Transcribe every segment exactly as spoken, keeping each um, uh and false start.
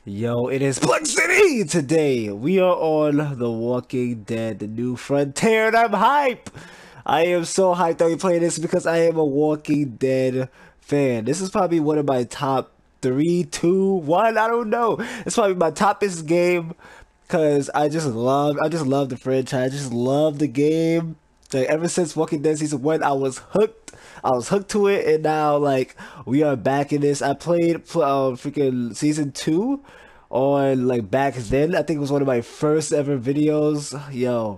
Yo, it is Plug City! Today, we are on The Walking Dead, the new frontier, and I'm hype! I am so hyped that we play this because I am a Walking Dead fan. This is probably one of my top three, two, one, I don't know. It's probably my toppest game because I just love, I just love the franchise. I just love the game. Like, ever since Walking Dead Season one, I was hooked. I was hooked to it, and now, like, we are back in this. I played uh, freaking Season two on, like, back then. I think it was one of my first ever videos. Yo,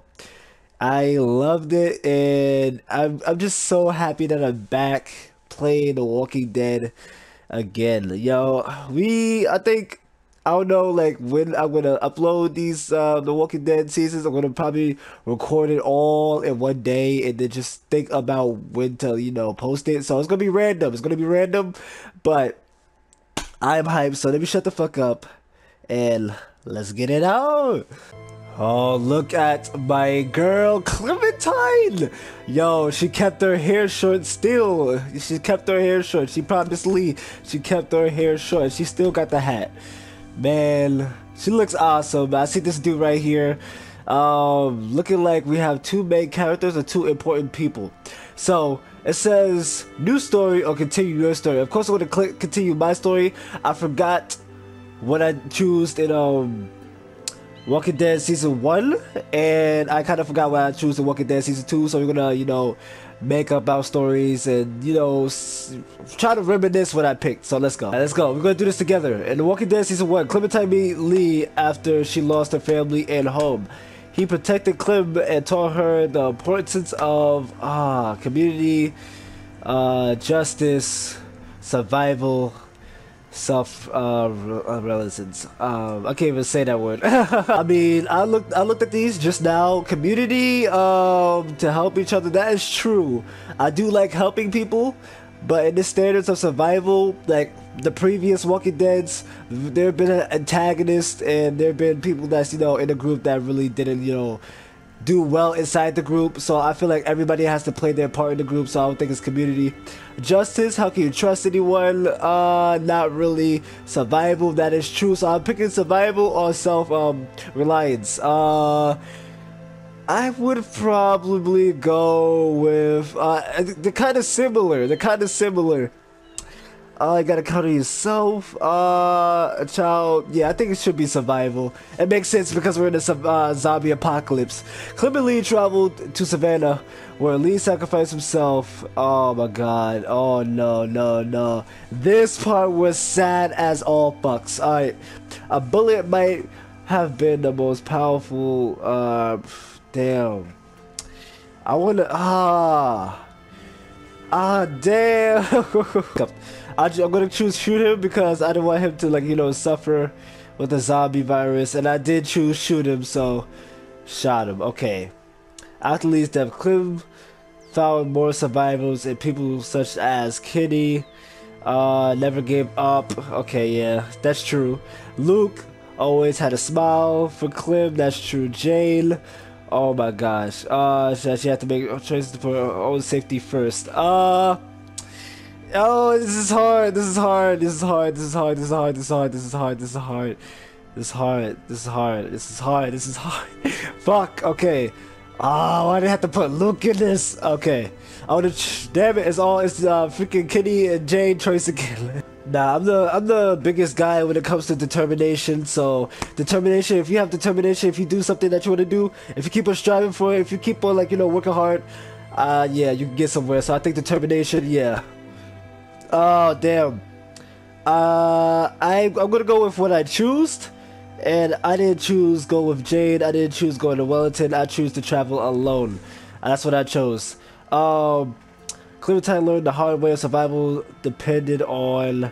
I loved it, and I'm, I'm just so happy that I'm back playing The Walking Dead again. Yo, we, I think, I don't know, like, when I'm gonna upload these uh The Walking Dead seasons. I'm gonna probably record it all in one day and then just think about when to, you know, post it. So it's gonna be random. It's gonna be random, but I'm hyped. So let me shut the fuck up and let's get it out. Oh, look at my girl Clementine. Yo, she kept her hair short still. She kept her hair short. She promised Lee she kept her hair short. She still got the hat. Man, she looks awesome. I see this dude right here, um, looking like we have two main characters and two important people. So it says new story or continue your story. Of course, I'm gonna click continue my story. I forgot what I chose in um Walking Dead Season one, and I kind of forgot what I chose in Walking Dead Season two. So we're gonna, you know, make up our stories and, you know, s try to reminisce what I picked. So let's go. Right, let's go. We're gonna do this together. In The Walking Dead Season one, Clementine meet Lee after she lost her family and home. He protected Clem and taught her the importance of ah community, uh, justice, survival, self uh, uh realizance. um I can't even say that word. I mean, i looked i looked at these just now. Community, um to help each other, that is true. I do like helping people, but in the standards of survival, like the previous Walking Deads, there have been an antagonist and there have been people that's, you know, in a group that really didn't, you know, do well inside the group. So I feel like everybody has to play their part in the group. So I don't think it's community. Justice, how can you trust anyone? Uh not really. Survival, that is true. So I'm picking survival or self um reliance. uh I would probably go with uh they're kind of similar. They're kind of similar. Uh, you gotta counter yourself. Uh, a child. Yeah, I think it should be survival. It makes sense because we're in a uh, zombie apocalypse. Clement Lee traveled to Savannah, where Lee sacrificed himself. Oh my god. Oh no, no, no. This part was sad as all fucks. Alright. A bullet might have been the most powerful. Uh, damn. I wanna. Ah. Ah, damn. I, I'm gonna choose shoot him because I don't want him to, like, you know, suffer with the zombie virus, and I did choose shoot him, so shot him. Okay. After Lee's death, Clem found more survivors and people such as Kitty. Uh, never gave up. Okay, yeah, that's true. Luke always had a smile for Clem. That's true. Jane. Oh my gosh. Uh, she, she had to make choices for her own safety first. Uh. Oh, this is hard. This is hard. This is hard. This is hard. This is hard. This is hard. This is hard. This is hard. This is hard. This is hard. This is hard. This is hard. Fuck. Okay. Oh, why did I have to put Luke in this? Okay. I would have. Damn it! It's all. It's uh freaking Kitty and Jane choice again. Nah, I'm the I'm the biggest guy when it comes to determination. So determination. If you have determination, if you do something that you want to do, if you keep on striving for it, if you keep on, like, you know, working hard, uh, yeah, you can get somewhere. So I think determination. Yeah. Oh damn. Uh, I I'm gonna go with what I choose, and I didn't choose go with Jade. I didn't choose going to Wellington. I choose to travel alone. And that's what I chose. Um, Clementine learned the hard way of survival depended on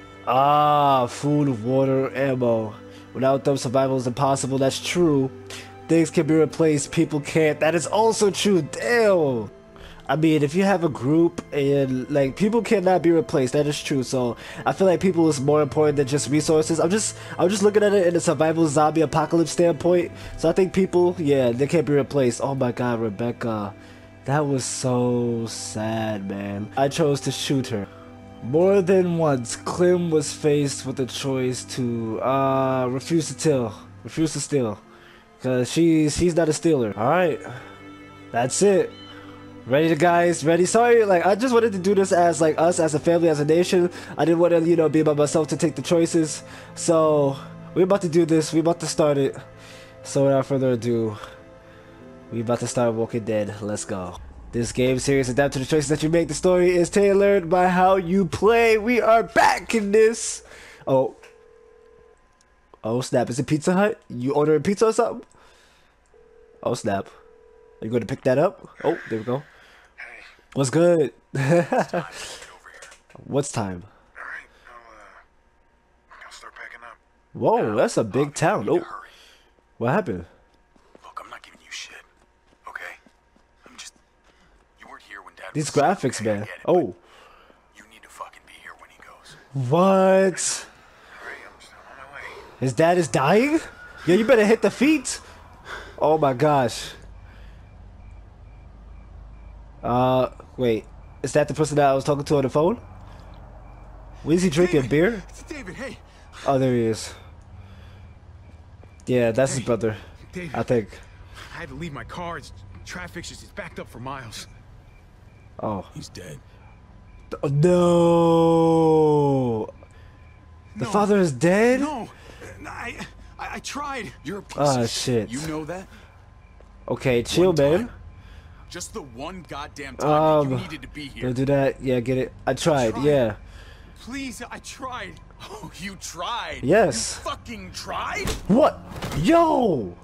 ah food, water, ammo. Without them, survival is impossible. That's true. Things can be replaced. People can't. That is also true. Damn. I mean, if you have a group and, like, people cannot be replaced, that is true. So I feel like people is more important than just resources. I'm just, I'm just looking at it in a survival zombie apocalypse standpoint. So I think people, yeah, they can't be replaced. Oh my God, Rebecca, that was so sad, man. I chose to shoot her. More than once, Clem was faced with a choice to uh refuse to steal, refuse to steal, cause she's she's not a stealer. All right, that's it. Ready, to guys? Ready? Sorry, like I just wanted to do this as like us as a family, as a nation. I didn't want to, you know, be by myself to take the choices. So we're about to do this. We're about to start it. So without further ado, we about to start Walking Dead. Let's go. This game series adapted to the choices that you make. The story is tailored by how you play. We are back in this. Oh. Oh snap. Is it Pizza Hut? You ordering pizza or something? Oh snap. Are you going to pick that up? Oh, there we go. Hey. What's good? It's time to get over here. What's time? Alright, I'll, uh, I'll start packing up. Whoa, Now, that's a big Bobby, town. you need Oh, to hurry. what happened? Look, I'm not giving you shit. Okay? I'm just... You weren't here when Dad These was sick, graphics, okay? I man. get it, Oh. you need to fucking be here when he goes. What? Alright, I'm just I'm on my way. His dad is dying? Yeah, you better hit the feet. Oh my gosh. Uh, wait. Is that the person that I was talking to on the phone? Was he drinking David, beer? It's David, hey. Oh, there he is. Yeah, that's his Hey, brother. David. I think. I had to leave my car. It's, traffic's just it's backed up for miles. Oh. He's dead. Oh, no. The No. father is dead? No, I, I, I tried. You're a piece Ah, of shit. You know that? Okay, chill, One man. time. Just the one goddamn time Um, that you needed to be here. Don't do that. Yeah, get it. I tried. tried. Yeah. Please, I tried. Oh, you tried? Yes. You fucking tried? What? Yo!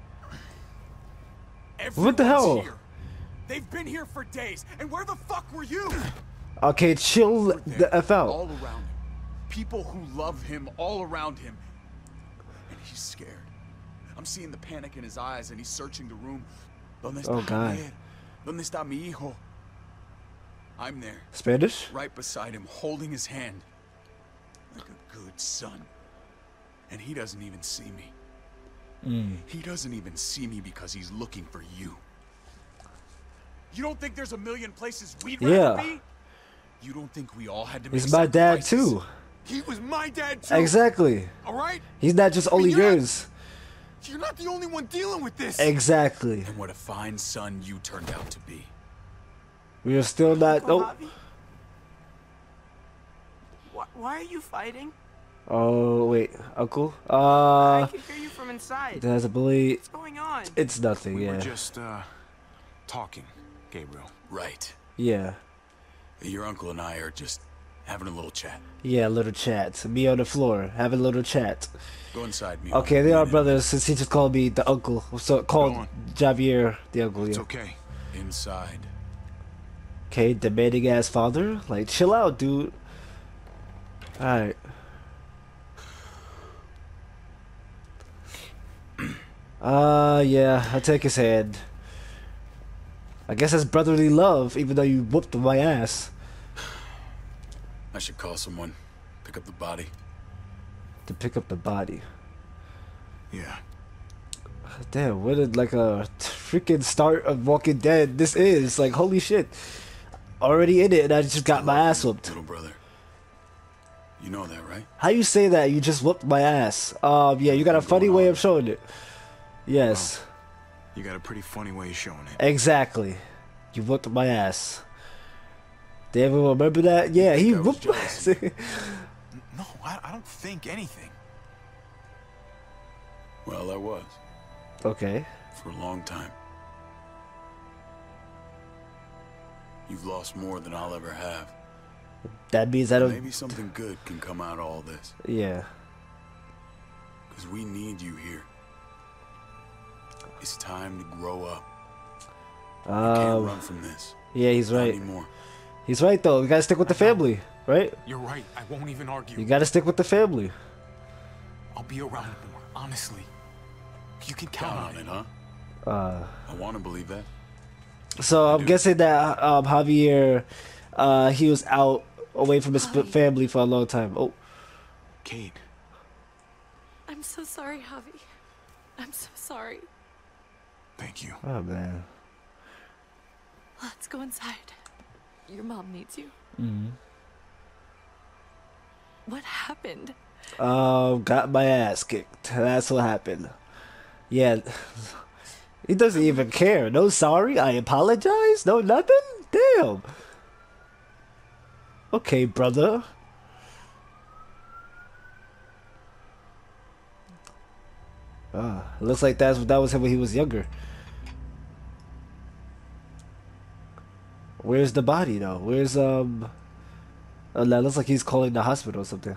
What the Everyone's hell? Here. They've been here for days. And where the fuck were you? Okay, chill There, the F out. all around him. People who love him all around him. And he's scared. I'm seeing the panic in his eyes and he's searching the room. ¿Dónde está Oh, God. Javier? ¿Dónde está mi hijo? I'm there, Spanish? right beside him, holding his hand. Like a good son. And he doesn't even see me. Mm. He doesn't even see me because he's looking for you. You don't think there's a million places we'd rather Yeah. be? You don't think we all had to make He's my dad sacrifices? too. He was my dad too. Exactly. All right? He's not just only you're not- yours. You're not the only one dealing with this. Exactly. And what a fine son you turned out to be. We are still not. Uncle Nope. Javi? Why, why are you fighting? Oh wait, uncle. I Uh, can hear you from inside. there's a bully. What's going on? It's nothing. We Yeah. were just, uh, talking, Gabriel. Right. Yeah. Your uncle and I are just having a little chat. Yeah. Little chat. Me on the floor having a little chat. Go inside me. Okay, they are brothers. Since he just called me the uncle, so called Go on. Javier the uncle. It's Yeah. okay. Inside. Okay, demanding ass father. Like, chill out, dude. All right. Uh, yeah, I take his hand. I guess that's brotherly love, even though you whooped my ass. I should call someone. Pick up the body. To pick up the body. Yeah. Damn, what a, like a freaking start of Walking Dead this is. Like, holy shit. Already in it and I just got my ass whooped. Little brother. You know that, right? How you say that? You just whooped my ass. Um, yeah, you got a funny way of showing it. Yes. You got a pretty funny way of showing it. Exactly. You whooped my ass. Did everyone remember that? Yeah, he I was whooped my jealous ass. No, I, I don't think anything. Well, I was. Okay. For a long time. You've lost more than I'll ever have. That means I don't... Maybe something good can come out of all this. Yeah. Because we need you here. It's time to grow up. You can't Um, run from this. yeah, he's Not right. anymore. He's right, though. We gotta stick with the family, right? You're right. I won't even argue. You gotta stick with the family. I'll be around more, honestly. You can count, Count on it, huh? Uh, I want to believe that. so I'm do. guessing that um, Javier, uh, he was out away from his Javi. family for a long time. Oh, Kate. I'm so sorry, Javi. I'm so sorry. Thank you. oh man. Let's go inside. Your mom needs you. Mm-hmm. What happened? Um, got my ass kicked. That's what happened. Yeah. He doesn't even care. No sorry. I apologize. No nothing. Damn. Okay, brother. Ah, looks like that's that was him when he was younger. Where's the body though? Where's um? Oh, that looks like he's calling the hospital or something.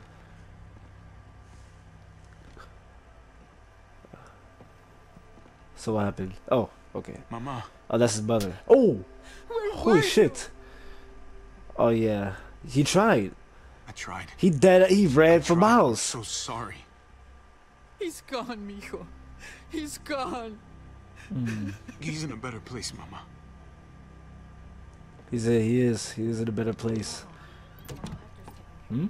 So what happened? Oh, okay. Mama. Oh, that's his mother. Oh, Where holy were shit. Oh yeah, he tried. I tried. He dead. He ran for Tried. miles. So sorry. He's gone, mijo. He's gone. He's in a better place, Mama. He's a, he is. He is in a better place. Hmm?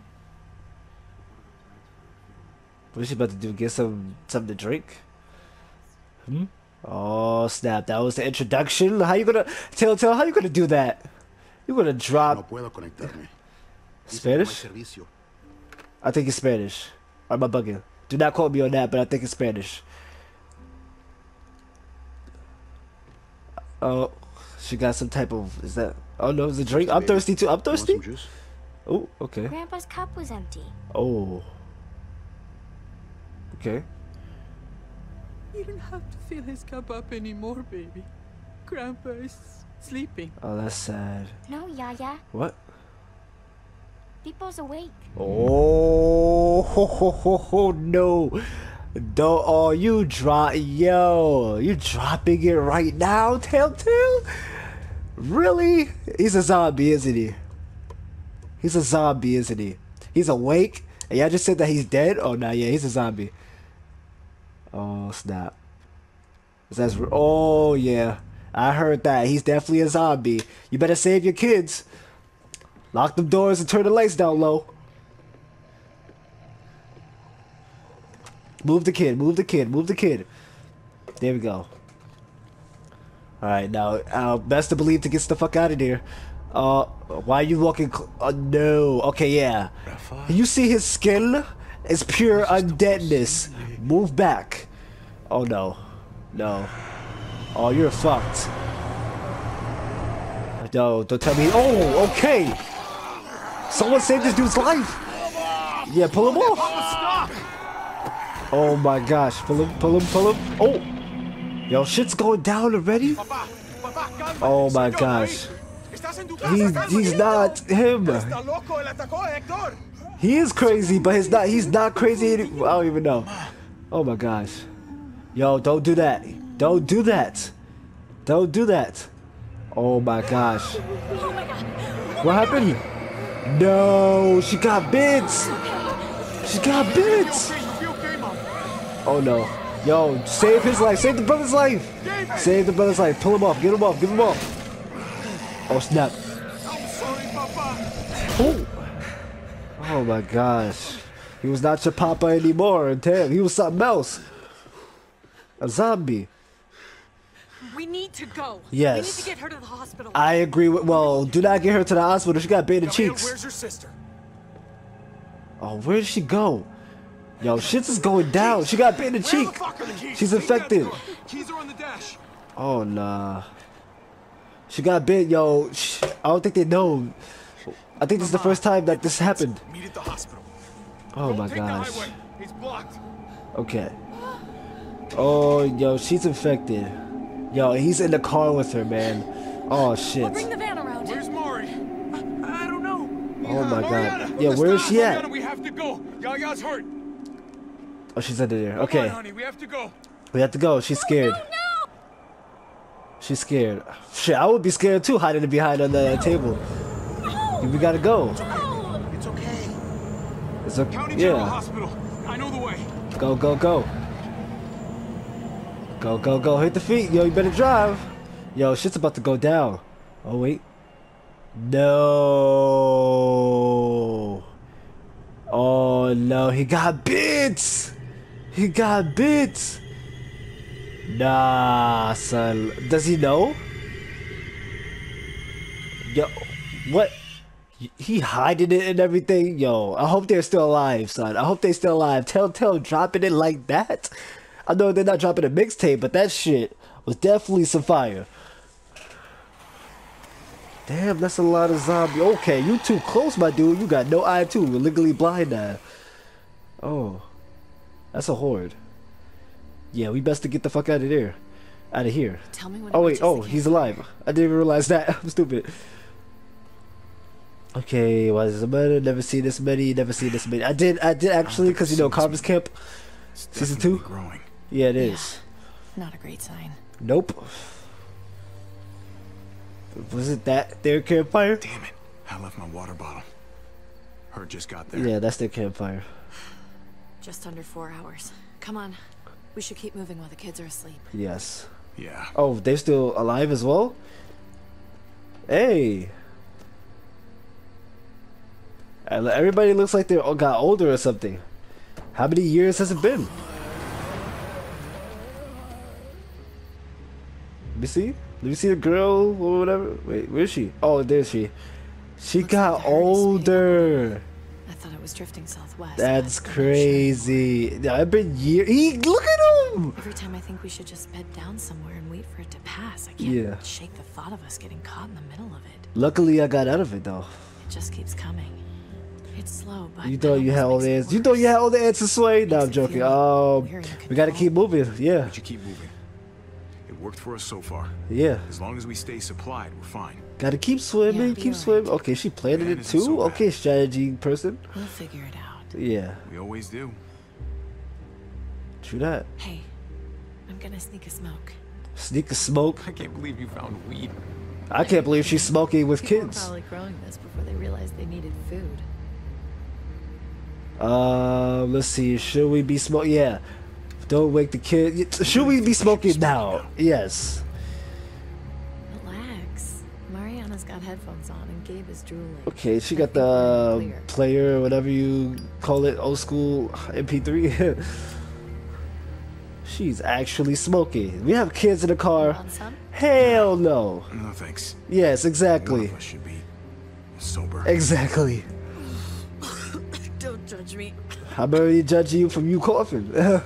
What is she about to do? Get some something to drink? Hmm? Oh snap! That was the introduction. How you gonna Telltale? How you gonna do that? You gonna No drop puedo conectarme. Dice que no hay Spanish? servicio. I think it's Spanish. Or am I bugging? Do not quote me on that, but I think it's Spanish. Oh, she got some type of. Is that? Oh no, it's a drink. I'm thirsty too. I'm Want thirsty. some juice? Oh, okay. Grandpa's cup was empty. Oh. Okay. You don't have to fill his cup up anymore, baby. Grandpa is sleeping. Oh, that's sad. No, Yaya. What? People's awake. Oh, ho, ho, ho, ho, no. Don't, oh, you drop, yo, you dropping it right now, Telltale? Really? He's a zombie, isn't he? He's a zombie, isn't he? He's awake? And y'all just said that he's dead? Oh, no, yeah, he's a zombie. Oh, snap. That's, oh, yeah. I heard that. He's definitely a zombie. You better save your kids. Lock them doors and turn the lights down low. Move the kid, move the kid, move the kid. There we go. Alright, now, uh, best to believe to get the fuck out of there. Uh, why are you walking? Cl uh, no. Okay, yeah. You see his skin? It's pure undeadness. Move back. Oh no. No. Oh, you're fucked. No, don't tell me. Oh, okay. Someone saved this dude's life. Yeah, pull him off. Oh my gosh, pull him, pull him, pull him. Oh, yo, shit's going down already. Oh my gosh. He's he's not him. He is crazy, but he's not. He's not crazy. Any I don't even know. Oh my gosh. Yo, don't do that. Don't do that. Don't do that. Oh my gosh. Oh my god. What happened? No, she got bits. She got bits. Oh no. Yo, save his life. Save the brother's life. Save the brother's life. Pull him off. Get him off. Give him off. Oh snap. Oh. Oh my gosh. He was not your papa anymore. Damn, he was something else. A zombie. We need to go. Yes. We need to get her to the hospital. I agree with. Well, do not get her to the hospital. She got bit in the cheeks. Where's your sister? Oh, where did she go? Yo, shit is going down. She got bit in the cheek. She's infected. Keys are on the dash. Oh nah. She got bit, yo. Sh I don't think they know. I think this is the first time that this happened. Meet at the hospital. Oh my gosh. He's blocked. Okay. Oh, yo, she's infected. Yo, he's in the car with her, man. Oh We'll shit. bring the van around. Where's Mari? I don't know. Oh my Mariana, god. Yeah, where is she Mariana, at? we have to go. Yaya's hurt. Oh, she's under there. Come on, Okay. honey, we have to go. We have to go. She's scared. She's scared. Shit, I would be scared too, hiding behind on the table. We gotta go. It's okay. It's okay. County General Yeah. Hospital. I know the way. Go, go, go. Go, go, go. Hit the feet. Yo, you better drive. Yo, shit's about to go down. Oh, wait. No. Oh, no. He got bits. He got bits. Nah, son. Does he know? Yo, what? He hiding it and everything. Yo, I hope they're still alive, son. I hope they still alive. Telltale dropping it like that. I know they're not dropping a mixtape, but that shit was definitely some fire. Damn, that's a lot of zombie. Okay, you too close, my dude. You got no eye too. We're legally blind now. Oh, that's a horde. Yeah, we best to get the fuck out of there. Out of here. Tell me when Oh it wait, reaches oh, the he's campfire. alive. I didn't even realize that. I'm stupid. Okay, was the murder? Never seen this many. Never seen this many. I did. I did actually, because you know, Carver's Camp, It's season definitely two. growing. Yeah, it is. Not a great sign. Nope. Was it that their campfire? Damn it! I left my water bottle. Her just got there. Yeah, that's their campfire. Just under four hours. Come on. We should keep moving while the kids are asleep. Yes. Yeah. Oh, they're still alive as well? Hey. Uh, Everybody looks like they all got older or something. How many years has it been? Let me see. Let me see the girl or whatever. Wait, where is she? Oh, there she. She Looks got like the herd is speeding older. I thought it was drifting southwest. That's but I'm not sure. crazy. Yeah, I've been years. He, look at him. Every time I think we should just bed down somewhere and wait for it to pass, I can't Yeah. shake the thought of us getting caught in the middle of it. Luckily, I got out of it though. It just keeps coming. It's slow, but You that thought you had all almost the makes it answers. You thought you had all the answers, Sway? No, Makes I'm it joking. feel Um, we're in we gotta control. keep moving. Yeah, But you keep moving. It worked for us so far. yeah. As long as we stay supplied, we're fine. Gotta keep swimming, Yeah, keep you're swimming. right. Okay, she planted Man, it isn't too. so bad. Okay, strategy person. We'll figure it out. Yeah, We always do. true that. Hey, I'm gonna sneak a smoke. Sneak a smoke. I can't believe you found weed. I can't believe she's smoking with People were kids. probably growing this before they realized they needed food. Uh, let's see. Should we be smoking? Yeah. Don't wake the kid. Should we be smoking now? Yes. Relax. Mariana's got headphones on and Gabe is drooling. Okay, she I got think we're in the clear. player, whatever you call it, old school M P three. She's actually smoking. We have kids in the car. Want some? Hell no. No thanks. Yes, One exactly. of us should be sober. Exactly. Don't judge me. I'm already judging you from you coughing.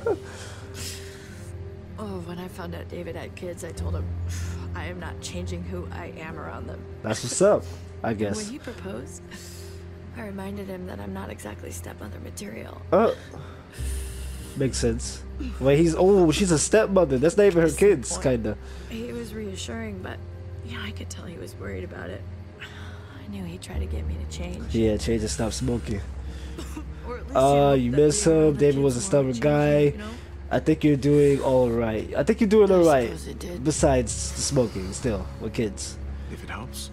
Oh, when I found out David had kids, I told him I am not changing who I am around them. That's what's up, I When guess. he proposed, I reminded him that I'm not exactly stepmother material. Oh, makes sense. Wait, he's oh, she's a stepmother. That's not even her That's the kids, point. kinda. He was reassuring, but yeah, I could tell he was worried about it. I knew he'd try to get me to change. Yeah, change and stop smoking. Or at least Uh, hope you that miss being around him. the David kids was a more stubborn would guy. change you, you know? I think you're doing all right. I think you're doing all I right. suppose it did. Besides smoking, still with kids. If it helps,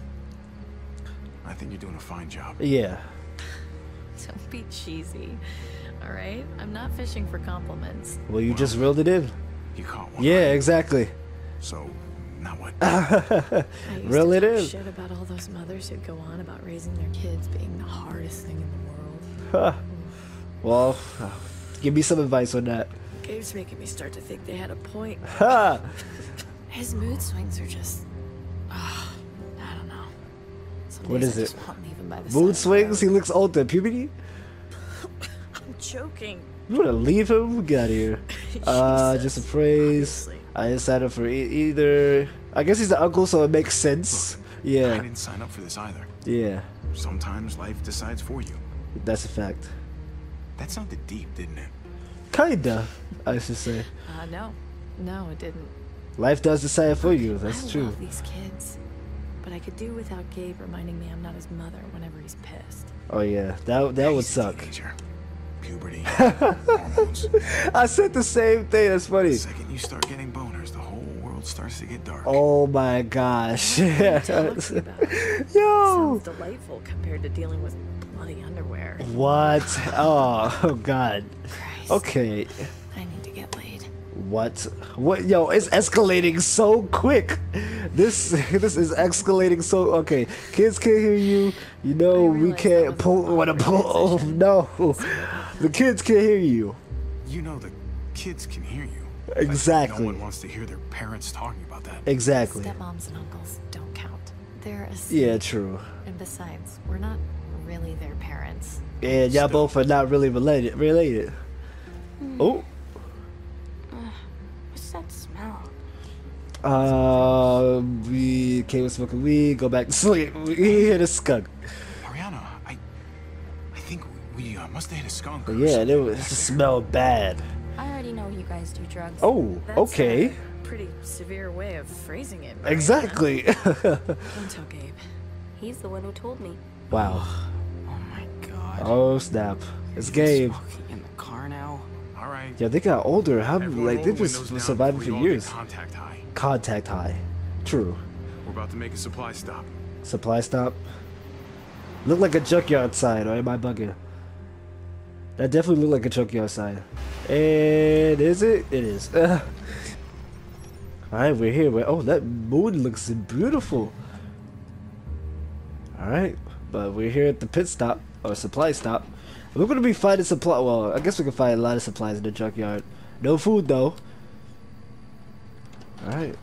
I think you're doing a fine job. Yeah. Don't be cheesy. All right, I'm not fishing for compliments. Well, you just reeled it in. You caught one. Yeah, right? exactly. So, now what? I used Reel to it talk in. shit about all those mothers who go on about raising their kids being the hardest thing in the world. Huh. Well, uh, give me some advice on that. Gabe's making me start to think they had a point. Ha! His mood swings are just, ah, I don't know. Some What days is I it? just want to leave him by the side Mood of the swings. He road. looks older. Puberty. I'm joking. You wanna leave him? Get out of here. Uh, just a Jesus, phrase. obviously. I decided for e either. I guess he's the uncle, so it makes sense. I Yeah. didn't sign up for this either. Yeah. Sometimes life decides for you. That's a fact. That sounded deep, didn't it? Kinda, I should say. Uh, no. No, it didn't. Life does decide for you. That's I true. love these kids. But I could do without Gabe reminding me I'm not his mother whenever he's pissed. Oh yeah, that that would He's a suck. teenager. Puberty, hormones. I said the same thing. That's funny. The second you start getting boners, the whole world starts to get dark. Oh my gosh. Talk to me about it. Yo. Sounds delightful compared to dealing with bloody underwear. What? Oh, oh God. Christ. Okay. I need to get laid. What? What? Yo, it's escalating so quick. This this is escalating so. Okay, kids can't hear you. You know I we realize that can't was a pull. Want to awkward pull? Oh transition. no, the kids can't hear you. You know the kids can hear you. but Exactly. No one wants to hear their parents talking about that. Exactly. Stepmoms and uncles don't count. they're a Yeah, true. And besides, we're not really their parents. And y'all both are not really related. Related. Oh. What's that smell? Uh, we came with smoking weed. Go back to sleep. We hit a skunk. Ariana, I, I think we uh, must have hit a skunk. But or yeah, something it was back it there. smelled bad. I already know you guys do drugs. Oh, That's okay. a pretty severe way of phrasing it. Mariana. Exactly. Don't tell Gabe. He's the one who told me. Wow. Oh my god. Oh snap! It's Gabe. Smoking in the car now. All right. Yeah, they got older. How Everyone like roll they've the been windows down surviving before for you all get years. Contact high. Contact high. True. We're about to make a supply stop. Supply stop. Look like a junkyard sign, or am I bugging? That definitely looked like a junkyard sign. And is it? It is. Alright, we're here. We're, oh, that moon looks beautiful. Alright, but we're here at the pit stop, or supply stop. We're going to be finding supply. Well, I guess we can find a lot of supplies in the junkyard. No food, though. Alright.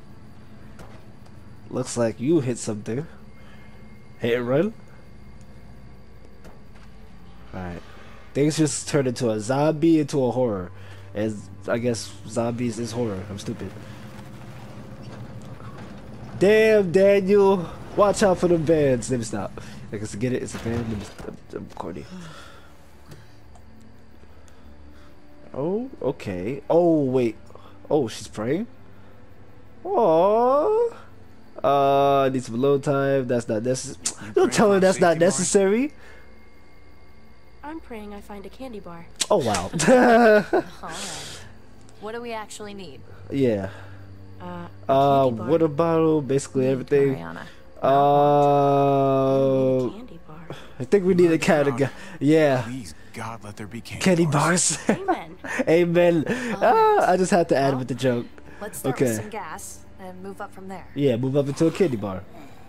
Looks like you hit something. Hit and run. Alright. Things just turned into a zombie into a horror. As I guess zombies is horror. I'm stupid. Damn, Daniel. Watch out for them vans. Let me stop. I guess get it. It's a van. Let me stop. I'm corny. Oh, okay. Oh, wait. Oh, she's praying? Aww. Uh, I need some alone time. That's not necessary. Don't tell her that's not necessary. I'm praying I find a candy bar. Oh, wow. Alright. What do we actually need? Yeah. Uh, a Uh, candy bar. water bottle, basically everything. Mariana. Uh, Candy bar. I think we need a kind of guy. Yeah. Please, God, let there be candy, Candy bars. bars. Amen. Amen. Ah, I just had to add Well, with the joke. Let's start Okay. with some gas and move up from there. Yeah, move up into a candy bar.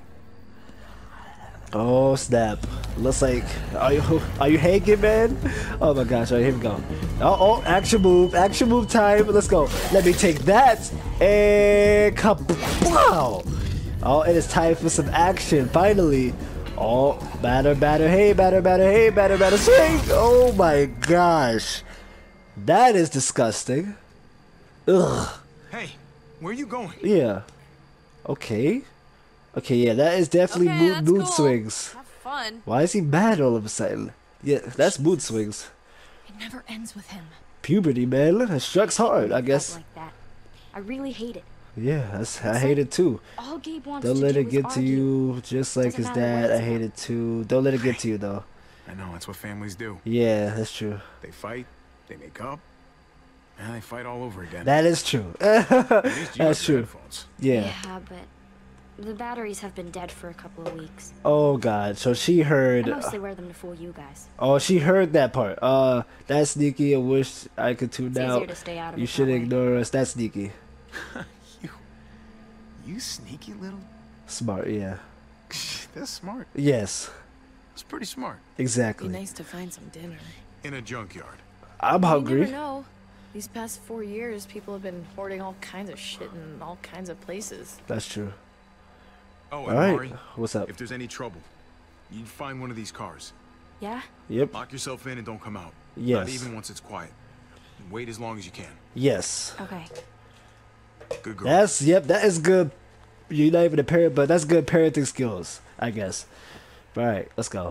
Oh snap! Looks like are you are you hanging, man? Oh my gosh! All right, here we go. Oh, oh, action move, action move time. Let's go. Let me take that and kapow! Oh, it is time for some action. Finally. Oh, batter, batter, hey, batter, batter, hey, batter, batter, swing! Oh my gosh, that is disgusting. Ugh. Hey, where are you going? Yeah. Okay. Okay, yeah, that is definitely Okay, mood, that's mood cool. swings. Have fun. Why is he mad all of a sudden? Yeah, that's mood swings. It never ends with him. Puberty, man. It strikes hard, I Felt guess. like that. I really hate it. Yeah, that's, I hate it too. All Gabe wants Don't to let do it is get to argue. you, just like Doesn't his matter what dad. I it's hate about. it too. Don't let it get to you, though. I know, that's what families do. Yeah, that's true. They fight, they make up, and they fight all over again. That is true. At least you That's have your true. headphones. Yeah. Yeah, but the batteries have been dead for a couple of weeks. Oh God. So she I heard. mostly wear them to fool you guys. Oh, she heard that part. Uh, that's sneaky. I wish I could tune It's out. easier to stay out of You it that should way. ignore us. That's sneaky. You, you sneaky little. Smart. Yeah. That's smart. Yes. That's pretty smart. Be Exactly. nice to find some dinner. In a junkyard. I'm You hungry. never know. These past four years, people have been hoarding all kinds of shit in all kinds of places. That's true. Oh, All and right. Mari, What's up? if there's any trouble, you find one of these cars. Yeah? Yep. Lock yourself in and don't come out. Yes. Not even once it's quiet. And wait as long as you can. Yes. Okay. Good girl. That's yep. That is good. You're not even a parent, but that's good parenting skills, I guess. All right, let's go.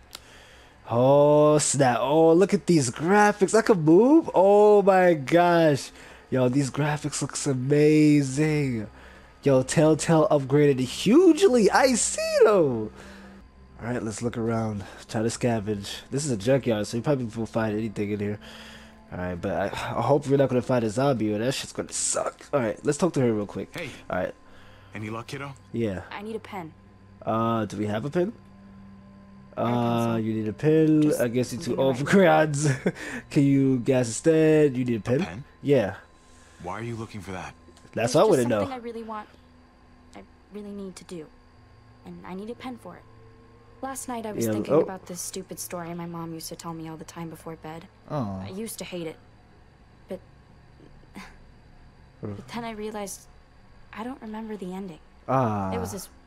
Oh snap! Oh, look at these graphics. I can move. Oh my gosh, yo, these graphics looks amazing. Yo, Telltale upgraded hugely. I see them. All right, let's look around. Try to scavenge. This is a junkyard, so you probably won't find anything in here. All right, but I, I hope we're not gonna find a zombie, or that shit's gonna suck. All right, let's talk to her real quick. Hey. All right. Any luck, kiddo? Yeah. I need a pen. Uh, do we have a pen? a Uh, pencil. you need a pen. Just I guess you're too something to old for write. crayons. Can you gas instead? You need a pen? pen? Yeah. Why are you looking for that? That's There's what I just want to something know. I really want. I really need to do. And I need a pen for it. Last night I was Yeah, thinking oh. about this stupid story my mom used to tell me all the time before bed. Oh. I used to hate it. But... but then I realized I don't remember the ending. Ah. It was this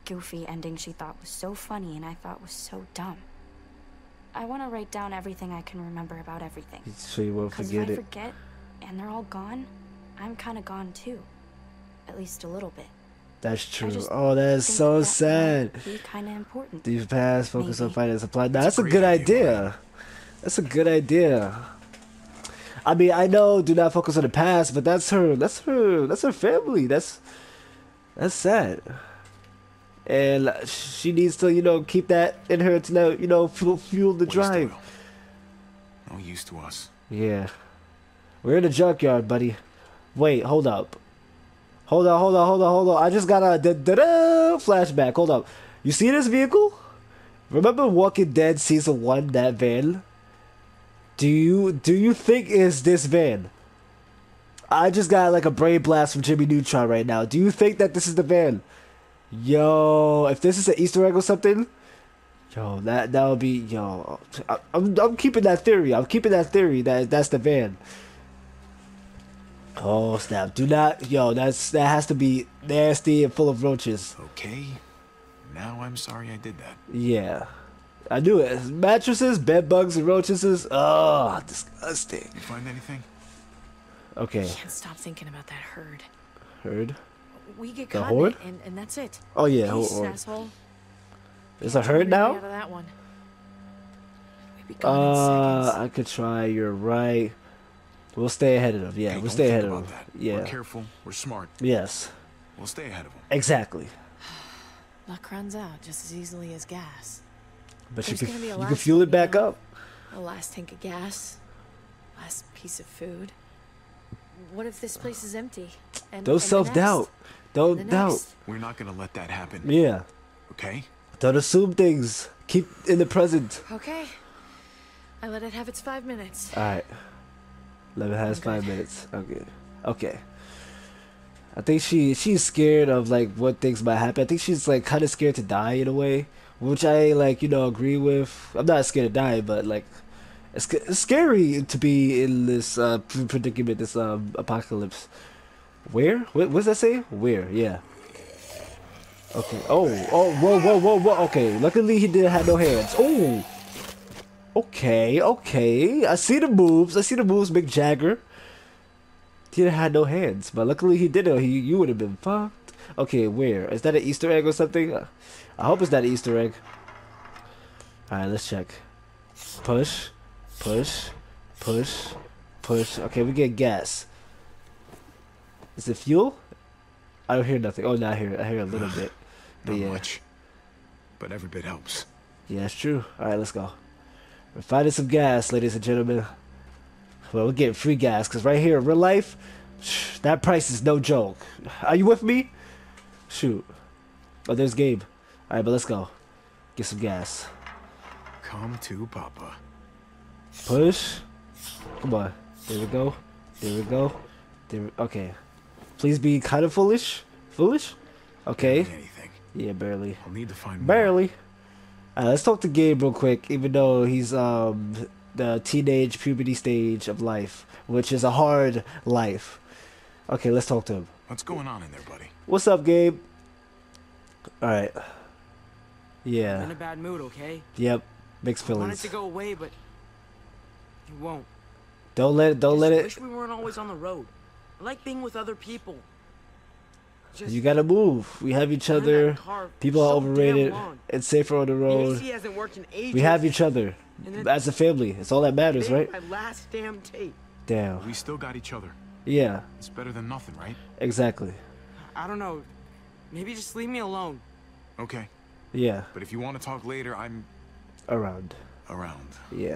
goofy ending she thought was so funny and I thought was so dumb. I want to write down everything I can remember about everything. So you won't Because forget if I it. forget and they're all gone, I'm kind of gone too. At least a little bit. That's true. just Oh, that is think so that sad. might be kind of important. Leave past, focus on Maybe. finding supply. Now, That's that's a a great good idea, idea. That's a good idea. I mean, I know do not focus on the past, but that's her. That's her. That's her family. That's that's sad. And she needs to, you know, keep that in her to, know, you know, fuel, fuel the Waste drive. oil. No use to us. Yeah. We're in the junkyard, buddy. Wait, hold up. Hold on, hold on, hold on, hold on. I just got a da da da flashback. Hold up. You see this vehicle? Remember Walking Dead season one? That van. Do you do you think is this van? I just got like a brain blast from Jimmy Neutron right now. Do you think that this is the van? Yo, if this is an Easter egg or something, yo, that that would be yo. I, I'm I'm keeping that theory. I'm keeping that theory that that's the van. Oh snap! Do not, yo. That's that has to be nasty and full of roaches. Okay. Now I'm sorry I did that. Yeah, I knew it. Mattresses, bed bugs, and roaches. Is oh disgusting. You find anything? Okay, Can't stop thinking about that herd. herd. We get The caught in horde? it, and, and that's it. Oh yeah, Peace, hold on. asshole. There's a Can't herd turn your way now. Out of that one. We'd be gone in Uh, seconds. I could try. You're right. We'll stay ahead of them. Yeah, Hey, we'll don't stay think ahead of about them. that. Yeah. We're careful. We're smart. Yes. We'll stay ahead of them. Exactly. Luck runs out just as easily as gas. But you There's can gonna be a you can last fuel one, it back you know? up. The last tank of gas. Last piece of food. What if this place is empty? And, Don't and the self doubt. next? Don't The doubt. next? We're not gonna let that happen. Yeah. Okay? Don't assume things. Keep in the present. Okay. I let it have its five minutes. Alright. Eleven has I'm five good. minutes. Okay. Okay. I think she she's scared of like what things might happen. I think she's like kind of scared to die in a way, which I like you know agree with. I'm not scared to die, but like it's, sc- it's scary to be in this uh, p- predicament, this um, apocalypse. Where? What what's that say? Where? Yeah. Okay. Oh. Oh. Whoa. Whoa. Whoa. Whoa. Okay. Luckily he didn't have no hands. Oh. Okay, okay. I see the moves. I see the moves, Mick Jagger. He didn't have no hands, but luckily he did it. He, you would have been fucked. Okay, where? Is that an Easter egg or something? Uh, I hope it's not an Easter egg. Alright, let's check. Push, push, push, push. Okay, we get gas. Is it fuel? I don't hear nothing. Oh, no, I hear I hear a little bit. But Not yeah. much. But every bit helps. Yeah, it's true. Alright, let's go. We're finding some gas, ladies and gentlemen. Well, we're getting free gas, because right here in real life, that price is no joke. Are you with me? Shoot. Oh, there's Gabe. Alright, but let's go. Get some gas. Come to Papa. Push. Come on. There we go. There we go. There we, okay. Please be kind of foolish. Foolish? Okay. Anything. Yeah, barely. I'll need to find more. Barely. Alright, let's talk to Gabe real quick, even though he's um the teenage puberty stage of life, which is a hard life. Okay, let's talk to him. What's going on in there, buddy? What's up, Gabe? Alright. I'm Yeah. in a bad mood, okay? Yep. Mixed I wanted feelings. to go away, but you won't. Don't let don't Just let it wish we weren't always on the road. I like being with other people. Just you gotta move. We have each I'm in other. that car for People are so overrated. damn long. It's safer on the The road. A C hasn't worked in ages. We have each other. And then As a family. It's all that matters, today, right? My last damn tape. Damn. We still got each other. Yeah, It's better than nothing, right? exactly. I don't know. Maybe just leave me alone. Okay. Yeah. But if you want to talk later, I'm Around. around. Yeah.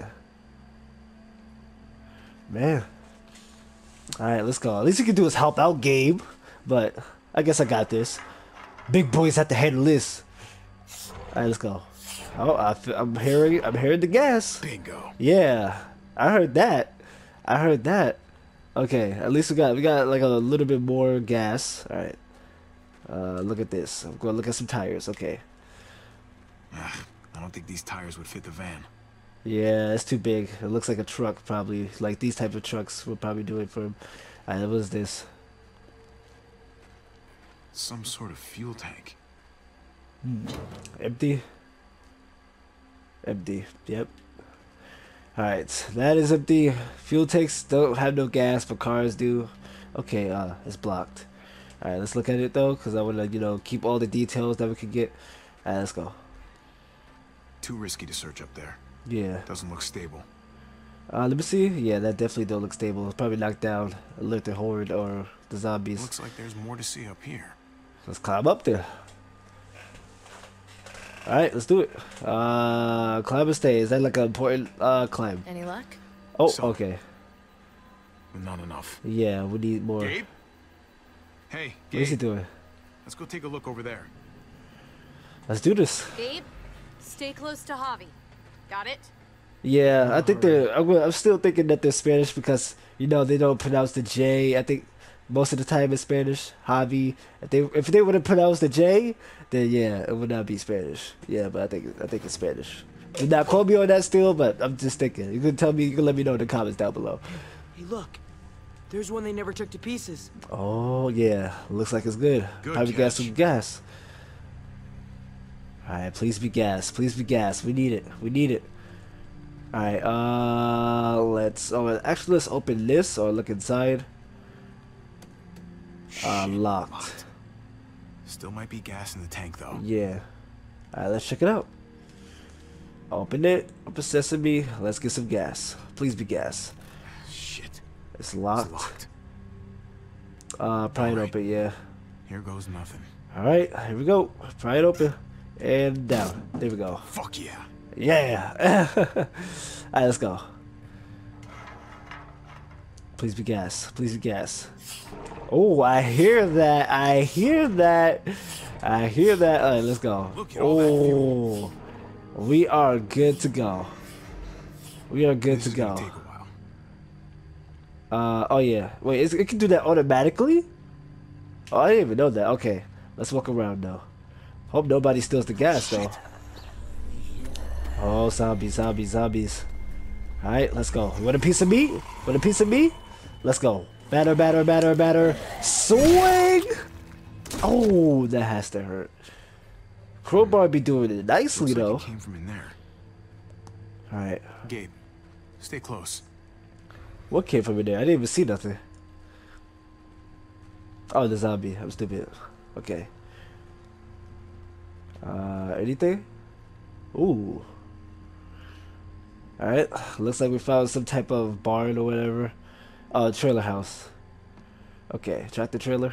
Man. Alright, let's go. At least you can do is help out Gabe. But I guess I got this. Big boys have to handle this. Alright, let's go. Oh, I f I'm hearing I'm hearing the gas. Bingo. Yeah. I heard that. I heard that. Okay, at least we got we got like a little bit more gas. Alright. Uh look at this. I'm gonna look at some tires, okay. Ugh, I don't think these tires would fit the van. Yeah, it's too big. It looks like a truck, probably. Like these type of trucks will probably do it for him. Alright, what is this? Some sort of fuel tank. Hmm. Empty. Empty. Yep. Alright, that is empty. Fuel tanks don't have no gas, but cars do. Okay, uh, it's blocked. Alright, let's look at it though, because I want to, you know, keep all the details that we can get. Alright, let's go. Too risky to search up there. Yeah. Doesn't look stable. Uh, let me see. Yeah, that definitely don't look stable. It's probably knocked down a little horde or the zombies. Looks like there's more to see up here. Let's climb up there. Alright, let's do it. Uh, climb and stay. Is that like an important uh, climb? Any luck? Oh, So- okay. Not enough. Yeah, we need more. Gabe? Hey, What is he Gabe. doing? Let's go take a look over there. Let's do this. Gabe, stay close to Javi. Got it? Yeah, I think they're. I'm, gonna- I'm still thinking that they're Spanish because you know they don't pronounce the J. I think most of the time it's Spanish. Javi. If they if they would have pronounced the J, then yeah, it would not be Spanish. Yeah, but I think I think it's Spanish. Do not quote me on that still, but I'm just thinking. You can tell me. You can let me know in the comments down below. Hey, look. There's one they never took to pieces. Oh yeah, looks like it's good. Good Probably got catch. some gas. All right, please be gas. Please be gas. We need it. We need it. All right. Uh, let's. Oh, actually, let's open this or look inside. Uh, Shit, locked. locked. Still might be gas in the tank though. Yeah. All right, let's check it out. Open it. Open sesame. Let's get some gas. Please be gas. Shit. It's locked. It's locked. Uh, pry it Alright. open. Yeah. Here goes nothing. All right. Here we go. Pry it open. And down. There we go. Fuck yeah. Yeah. Alright, let's go. Please be gas. Please be gas. Oh, I hear that. I hear that. I hear that. Alright, let's go. Look at all that Oh, we are good to go. We are good This to is gonna go. take a while. Uh, oh yeah. Wait, it's, it can do that automatically? Oh, I didn't even know that. Okay, let's walk around now. Hope nobody steals the gas though. Oh, zombies, zombies, zombies. Alright, let's go. You want a piece of meat? Want a piece of meat? Let's go. Batter, batter, batter, batter. Swing! Oh, that has to hurt. Crowbar be doing it nicely Looks though. like it came from in there. Alright. Gabe, stay close. What came from in there? I didn't even see nothing. Oh, the zombie. I'm stupid. Okay. Uh, anything? Ooh. Alright. Looks like we found some type of barn or whatever. Oh, trailer house. Okay, track the trailer.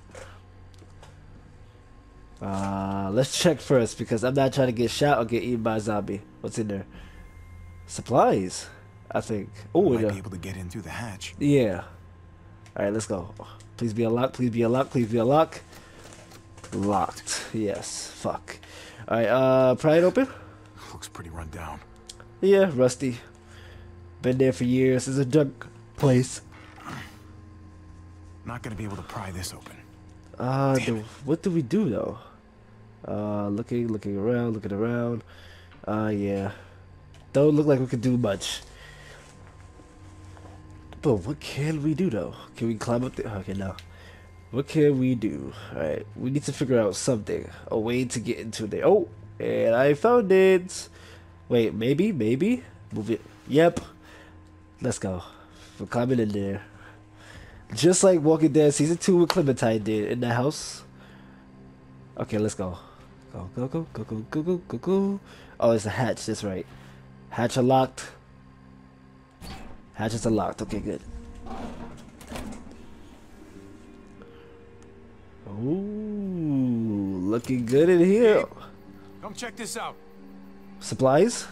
Uh, let's check first because I'm not trying to get shot or get eaten by a zombie. What's in there? Supplies, I think. Oh, Might yeah. be able to get in through the hatch. Yeah. Alright, let's go. Please be unlocked. Please be unlocked. Please be unlocked. Locked. Yes. Fuck. Alright, uh, pry it open. Looks pretty run down. Yeah, rusty. Been there for years. It's a junk place. Not gonna be able to pry this open. Uh, Damn the, it. what do we do though? Uh, looking, looking around, looking around. Uh, yeah. Don't look like we could do much. But what can we do though? Can we climb up there? Okay, no. What can we do? Alright, we need to figure out something. A way to get into there. Oh, and I found it. Wait, maybe, maybe? Move it. Yep. Let's go. We're climbing in there. Just like Walking Dead Season two with Clementine did in the house. Okay, let's go. Go, go, go, go, go, go, go, go, go. Oh, it's a hatch, that's right. Hatch unlocked. Hatches unlocked. Okay, good. Ooh, looking good in here. Come check this out. Supplies?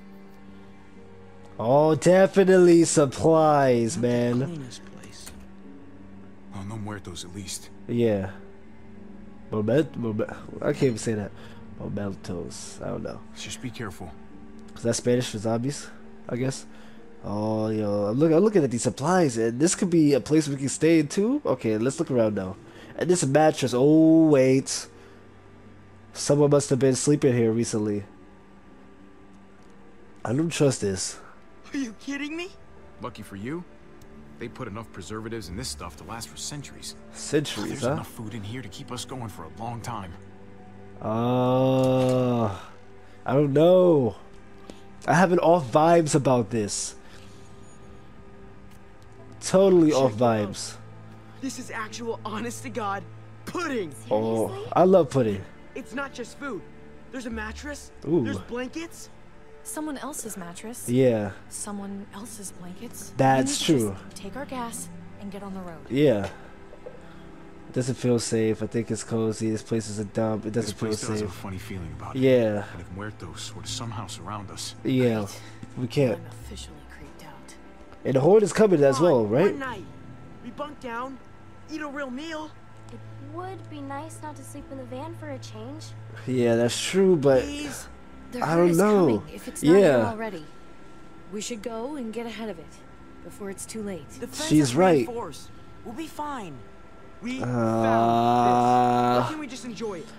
Oh, definitely supplies, man. Cleanest place. Oh, no muertos at least. Yeah. Moment, moment. I can't even say that. Mementos. I don't know. Just be careful. Is that Spanish for zombies? I guess. Oh, yo, I'm, look, I'm looking at these supplies, and this could be a place we can stay in too. Okay, let's look around now. And this mattress. Oh, wait. Someone must have been sleeping here recently. I don't trust this. Are you kidding me? Lucky for you, they put enough preservatives in this stuff to last for centuries. Centuries, There's huh? enough food in here to keep us going for a long time. Uh, I don't know. I have an off vibes about this. Totally Check off it out. vibes. This is actual, honest to God, pudding. Oh, I love pudding. It's not just food. There's a mattress. Ooh. There's blankets. Someone else's mattress. Yeah, Someone else's blankets. that's We need to true. just take our gas and get on the road. Yeah. Doesn't feel safe. I think it's cozy. This place is a dump. It This doesn't feel place does have a safe. funny feeling about it. Yeah, And if Muertos were to somehow surround us, yeah. We can't. I'm officially creeped out. And the horde is coming as Come on, well, right? One night, we bunk down, eat a real meal. It would be nice not to sleep in the van for a change. Yeah, that's true, but Please. The I herd don't is know. coming, if it's not here Yeah. already. We should go and get ahead of it before it's too late. The fence She's is right. reinforced. We'll be fine. We Uh, found this. Why can't we just enjoy it?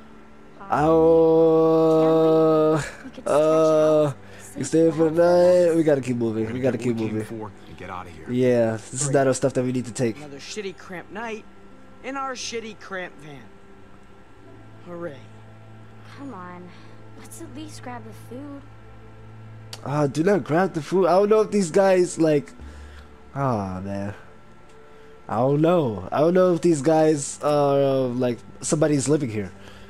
oh, We could stretch uh, out, you sleep staying for the without night? We gotta keep moving. we're We gonna gotta get keep what we came moving. for and get out of here. Yeah, this is not our stuff that we need to take. Another shitty cramped night in our shitty cramped van. Hooray. Come on. Let's at least grab the food. Uh, do not grab the food. I don't know if these guys like. Ah, man. I don't know. I don't know if these guys are uh, like somebody's living here.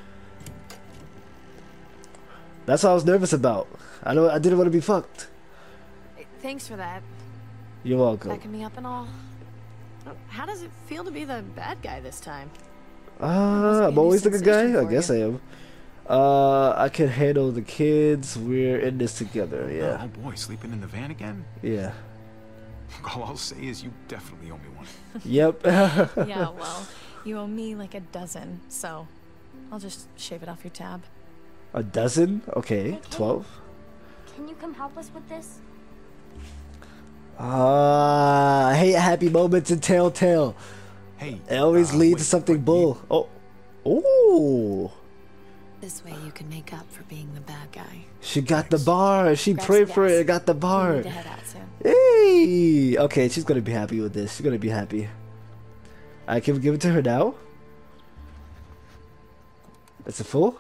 That's what I was nervous about. I know I didn't want to be fucked. Hey, Thanks for that. You're welcome. Backing me up and all. Oh, How does it feel to be the bad guy this time? Uh, Must be a I'm new always the good guy. sensation I for guess you. I am. Uh, I can handle the kids. We're in this together. Yeah, Oh boy, sleeping in the van again? yeah. All I'll say is you definitely owe me one. Yep. Yeah, well, you owe me like a dozen, so I'll just shave it off your tab. A dozen? Okay, Hey, twelve. Can you come help us with this? Ah, I hate happy moments in Telltale. Hey, It always uh, leads wait, to something wait, bull. Oh, oh. This way you can make up for being the bad guy. She got the bar. She Grab prayed some for it gas. and got the We bar. need to head out soon. Hey. Okay, she's gonna be happy with this. She's gonna be happy. I can we give it to her now. Is it full?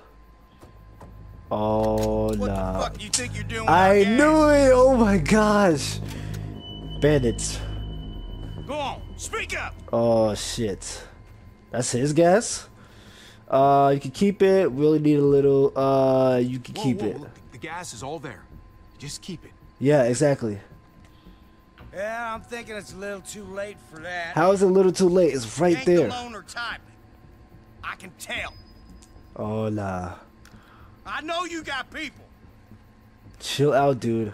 Oh What no! the fuck you think you're doing? I out there? knew it! Oh my gosh! Bandits. Go on, speak up. Oh shit. That's his gas? Uh, you can keep it. We only need a little. Uh, you can Whoa, keep whoa, it. look, the gas is all there. Just keep it. Yeah, exactly. Yeah, I'm thinking it's a little too late for that. How is it a little too late? It's right Ain't there. the loner type. I can tell. Oh nah. I know you got people. Chill out, dude.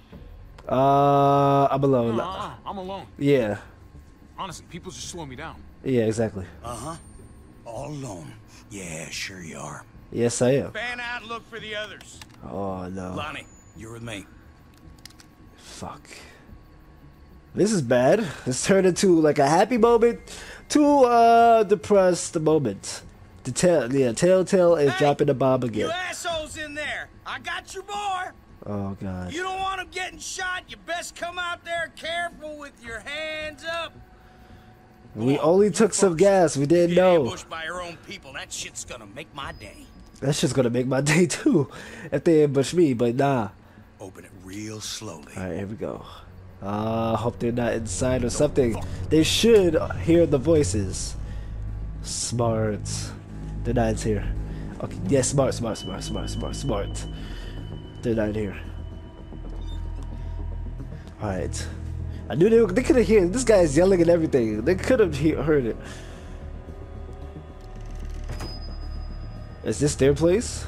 Uh, I'm alone. Uh-uh, I'm alone. Yeah. Honestly, people just slow me down. Yeah, exactly. Uh-huh. All alone. Yeah, sure you are. Yes, I am. Fan out and look for the others. Oh no. Lonnie, you're with me. Fuck. This is bad. This turned into like a happy moment to uh depressed moment. The tell yeah, Telltale is Hey, dropping the bomb You again. assholes in there. I got your boy. Oh god. You don't want him getting shot. You best come out there careful with your hands up. We only took some gas. We didn't Get know. ambushed by your own people. That shit's gonna make my day. That's just gonna make my day too. If they ambush me, but nah. Open it real slowly. Alright, here we go. Uh hope they're not inside or something. They should hear the voices. Smart. They're not here. Okay, yeah, smart, smart, smart, smart, smart, smart. They're not here. Alright. I knew they, they could have heard. This guy's yelling and everything. They could have he heard it. Is this their place?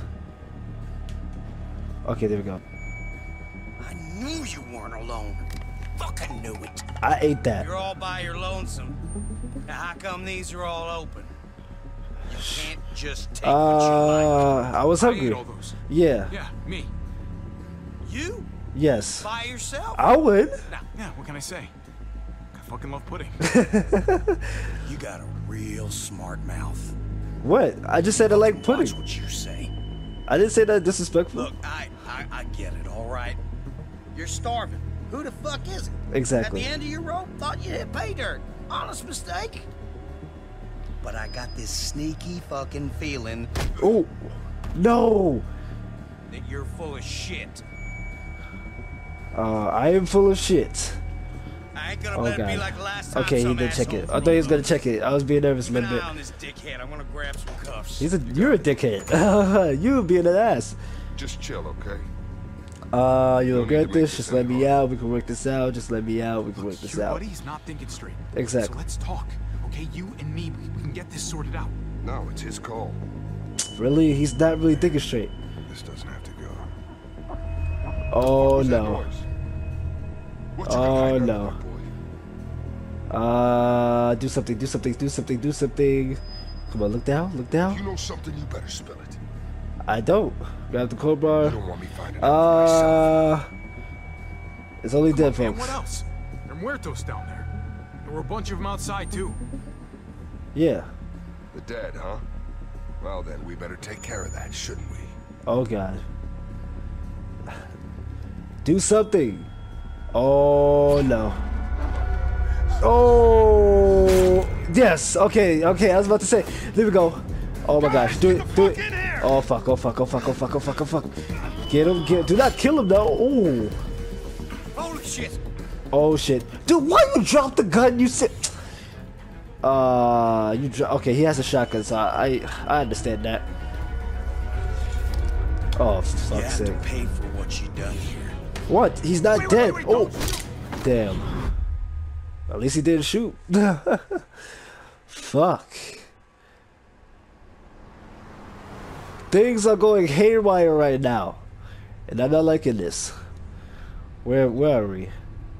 Okay, there we go. I knew you weren't alone. Fucking knew it. I ate that. You're all by your lonesome. Now how come these are all open? You can't just take what you Uh, I was I hungry. ate all those. Yeah. Yeah, me. like. You? Yes. By yourself? I would. Yeah, what can I say? I fucking love pudding. You got a real smart mouth. What? I just said I like Watch pudding. what you say. I didn't say that disrespectful. Look, I, I, I get it, all right? You're starving. Who the fuck is it? Exactly. At the end of your rope, thought you hit pay dirt. Honest mistake. But I got this sneaky fucking feeling Oh, No! That you're full of shit. Uh, I am full of shit. I ain't gonna Oh let it be god. like last time. Okay, he some did check it. asshole I thought he was gonna rolled check it. I was being nervous a Keep an little eye bit. on this dickhead. I'm gonna grab some cuffs. He's a, you're a dickhead. You being an ass. Just chill, okay? Uh, you don't need regret to make this? this Just any let me harder. out. We can work this out. Just let me out. We can work this Your out. buddy's not thinking straight. Exactly. So let's talk, okay? You and me, we, we can get this sorted out. No, it's his call. Really? He's not really thinking straight. This doesn't have to go. Oh What's that no. noise? What you been Oh hiding under no. there, boy? Uh, do something. Do something. Do something. Do something. Come on, look down. Look You down. know something, you better spill it. I don't. Grab the You crowbar. don't want me finding out for myself. Uh, it's only dead And folks. what else? There are muertos down there. There were a bunch of them outside too. Yeah. The dead, huh? Well then, we better take care of that, shouldn't we? Oh god. Do something. Oh no. Oh yes. Okay. Okay. I was about to say. There we go. Oh my gosh. Do it. Do it. Oh fuck. Oh fuck. Oh fuck. Oh fuck. Oh fuck. Oh fuck. Get him. Get. Do not kill him though. Ooh. Holy shit! Oh shit. Dude, why you drop the gun? You said. Uh, you dro okay. He has a shotgun, so I I understand that. Oh, for You fuck's have to sake. pay for what you done here. What? He's not Wait, wait, dead. wait, wait, Oh, don't- damn. At least he didn't shoot. Fuck. Things are going haywire right now, and I'm not liking this. Where where are we?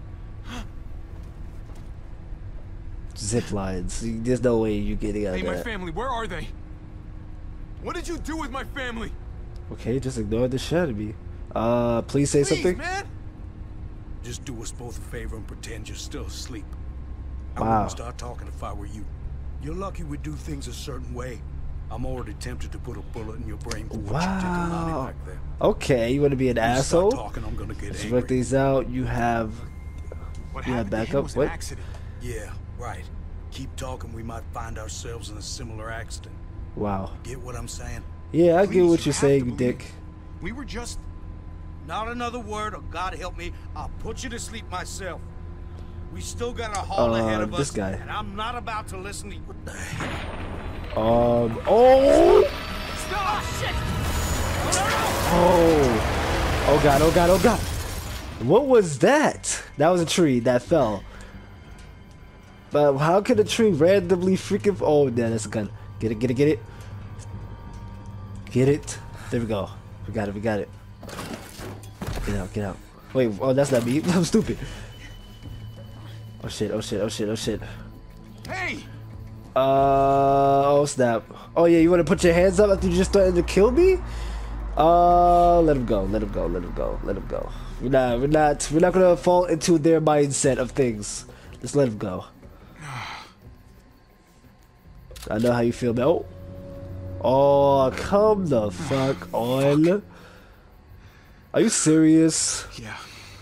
Zip lines. There's no way you're getting out Hey, of my that. family, where are they? What did you do with my family? Okay, just ignore the shit out of me. Uh, please say Please, something. man. Just do us both a favor and pretend you're still asleep. I Wow. wouldn't start talking if I were you. You're lucky we do things a certain way. I'm already tempted to put a bullet in your brain for what you did to Lonnie Wow. back there. Okay, you want to be an You asshole? Start talking, I'm gonna get Let's angry. work these out. You have. What You have happened to him backup? was What? an accident. Yeah, right. Keep talking, we might find ourselves in a similar accident. Wow. Get what I'm saying? Yeah, I get Please, what you you're have saying, to you believe dick. me. We were just... Not another word, or God help me, I'll put you to sleep myself. We still got a haul Uh, ahead of this us, guy. and I'm not about to listen to you. What the hell? Um. Oh. Stop! Shit! Oh. Oh god. Oh god. Oh god. What was that? That was a tree that fell. But how could a tree randomly freaking? Oh, yeah, that's a gun. Get it. Get it. Get it. Get it. There we go. We got it. We got it. Get out. Get out. Wait. Oh, that's not me. I'm stupid. Oh shit. Oh shit. Oh shit. Oh shit. Hey! Uh oh snap. Oh yeah, you wanna put your hands up after you just threatened to kill me? Uh let him go, let him go, let him go, let him go. We're not we're not we're not gonna fall into their mindset of things. Just let him go. I know how you feel, man. Oh, oh come the fuck on. Are you serious? Yeah.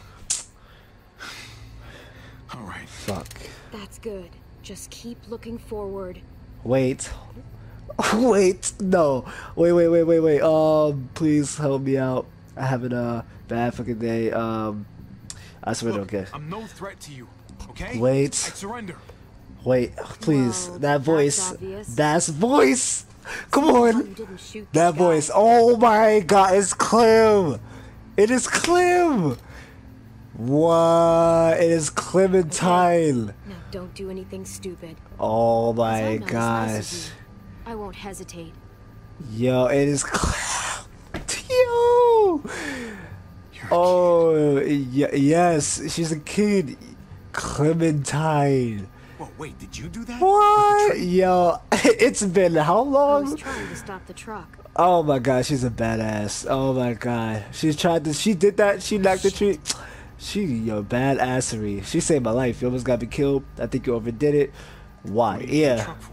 Alright. Fuck. That's good. Just keep looking forward. Wait. Wait, no. Wait, wait, wait, wait, wait. Um, please help me out. I having a bad fucking day. Um, I swear to Look, okay. I'm no threat to you, okay? Wait. I surrender. Wait, please. Well, that voice. that's obvious. That's voice. Come You on. didn't shoot That this voice. guy. Oh my god, it's Clem. It is Clem. What? It is Clementine. Now don't do anything stupid. Oh 'Cause my I'm not as nice as gosh. you. I won't hesitate. Yo, it is Clem. Yo. Oh, y yes, she's a kid. Clementine. Whoa, wait, did you do that? What? Yo, it's been how I was long? trying to stop the truck. Oh my god, she's a badass. Oh my god. She tried to, she did that, she knocked the tree. She, yo, badassery. She saved my life. You almost got me killed. I think you overdid it. Why? What do you need the Yeah. truck for?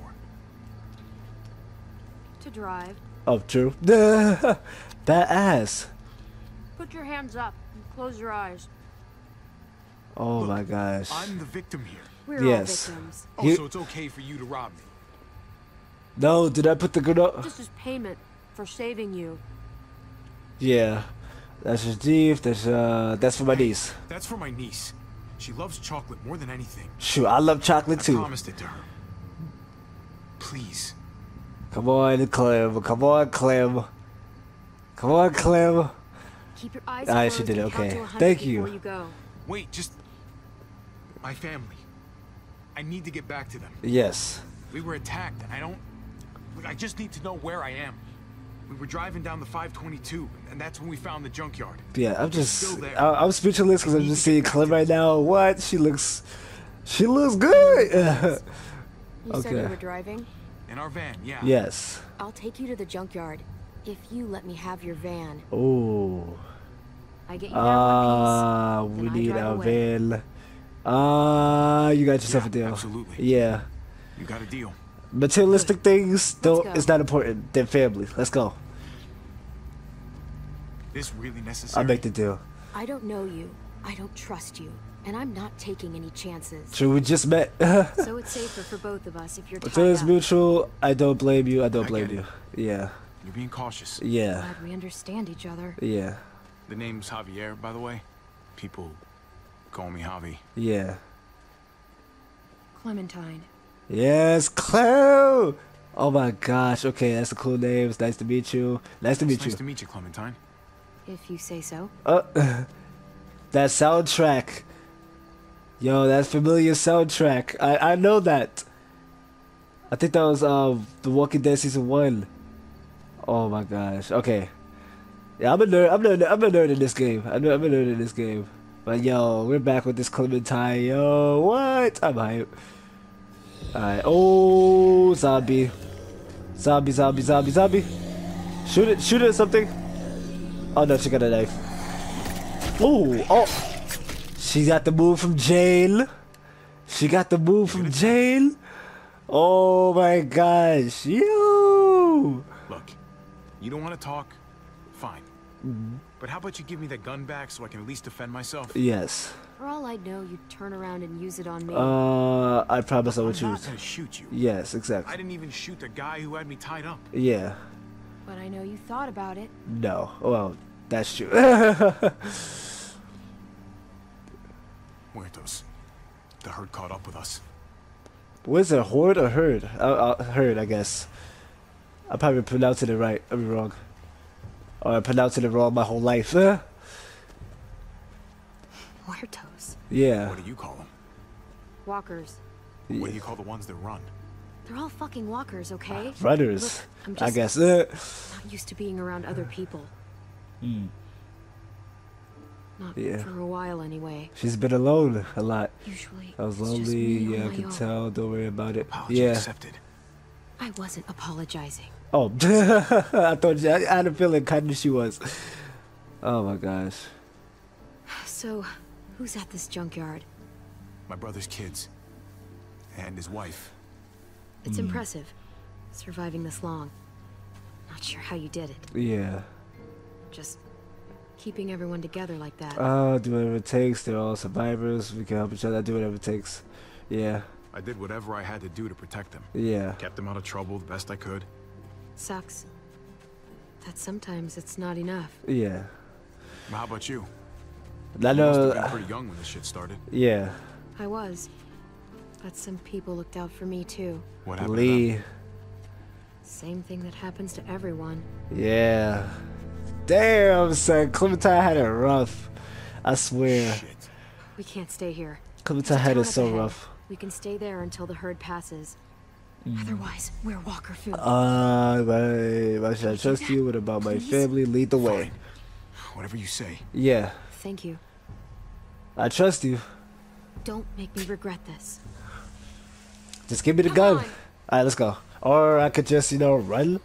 To drive. Oh, true. Badass. Put your hands up and close your eyes. Oh Look, my gosh. I'm the victim here. We're Yes. all victims. Oh, You- so it's okay for you to rob me. No, did I put the gun up? This is payment. for saving you. Yeah. That's your Jeep. That's uh, that's for my niece. That's for my niece. She loves chocolate more than anything. Shoot, I love chocolate too. I promised it to her. Please. Come on, Clem. Come on, Clem. Come on, Clem. Keep your eyes Ah, closed she did it. and count Okay. to a hundred Thank before you. you go. Wait, just my family. I need to get back to them. Yes. We were attacked, and I don't. Look, I just need to know where I am. We were driving down the five twenty-two, and that's when we found the junkyard. Yeah, I'm Still just, there. I, I'm speechless because I'm just seeing Clem right now. What? She looks, she looks good. You said you Okay. were driving? In our van, yeah. Yes. I'll take you to the junkyard if you let me have your van. Oh. I get you there in Ah, one piece. we then I need drive our away. van. Ah, you got yourself Yeah, a deal. absolutely. Yeah. You got a deal. Materialistic things don't. go. It's not important. They're family. Let's go. This really necessary? I'll make the deal. I don't know you. I don't trust you. And I'm not taking any chances. True, we just met. So it's safer for both of us if you're Until tied it's up. mutual, I don't blame you. I don't I blame get you. it. Yeah. You're being cautious. Yeah. Glad we understand each other. Yeah. The name's Javier, by the way. People call me Javi. Yeah. Clementine. Yes, Clem. Oh my gosh. Okay, that's a cool name. It's nice to meet you. Nice to It's meet nice you. to meet you, Clementine. If you say so. Uh, that soundtrack. Yo, that familiar soundtrack. I I know that. I think that was um The Walking Dead season one. Oh my gosh. Okay. Yeah, I'm a nerd. I'm a nerd. I'm a nerd in this game. I'm a, I'm a nerd in this game. But yo, we're back with this Clementine. Yo, what? I'm hype. Alright. Oh, zombie. Zombie, zombie, zombie, zombie. Shoot it. Shoot it at something. Oh no, she got a knife. Oh, oh. She got the move from jail. She got the move from jail. Oh my gosh. Yo. Look, you don't want to talk? Fine. Mm-hmm. But how about you give me that gun back so I can at least defend myself? Yes. For all I know, you'd turn around and use it on me. Uh, I promise I I'm would not choose. gonna shoot you. Yes, I exactly. didn't even shoot the guy who had me tied up. Yeah. But I know you thought about it. No. Well, that's true. Muertos. The herd caught up with us. Was it horde or herd? Uh, uh, herd, I guess. I probably pronounced it right. I'm wrong. Or I pronounced it wrong my whole life. Muertos. Yeah. What do you call them? Walkers. What do you call the ones that run? They're all fucking walkers, okay? Runners. Look, I'm I just guess. Uh, not used to being around other people. mm. Not Yeah. for a while, anyway. She's been alone a lot. Usually, I was it's just lonely. me on Yeah, I my can own. tell. Don't worry about it. Apology Yeah. accepted. I wasn't apologizing. Oh, I thought you, I had a feeling kind of she was. Oh my gosh. So, who's at this junkyard? My brother's kids. And his wife. It's Hmm. impressive, surviving this long. Not sure how you did it. Yeah. Just keeping everyone together like that. Uh, do whatever it takes. They're all survivors. We can help each other. Do whatever it takes. Yeah. I did whatever I had to do to protect them. Yeah. Kept them out of trouble the best I could. Sucks. That sometimes it's not enough. Yeah. Well, how about you? I You must have know. been pretty young when this shit started. Yeah. I was. But some people looked out for me too. What happened to Lee. them? Same thing that happens to everyone. Yeah. Damn, son. Clementine had it rough. I swear. Shit. We can't stay here. Clementine There's a had town it up so ahead. rough. We can stay there until the herd passes. Mm. Otherwise, we're walker food. Uh, why, why should I trust you? What about my Please? family? Lead the way. Whatever you say. Yeah. Thank you. I trust you. Don't make me regret this. Just give me the Come gun. on. Alright, let's go. Or I could just, you know, run.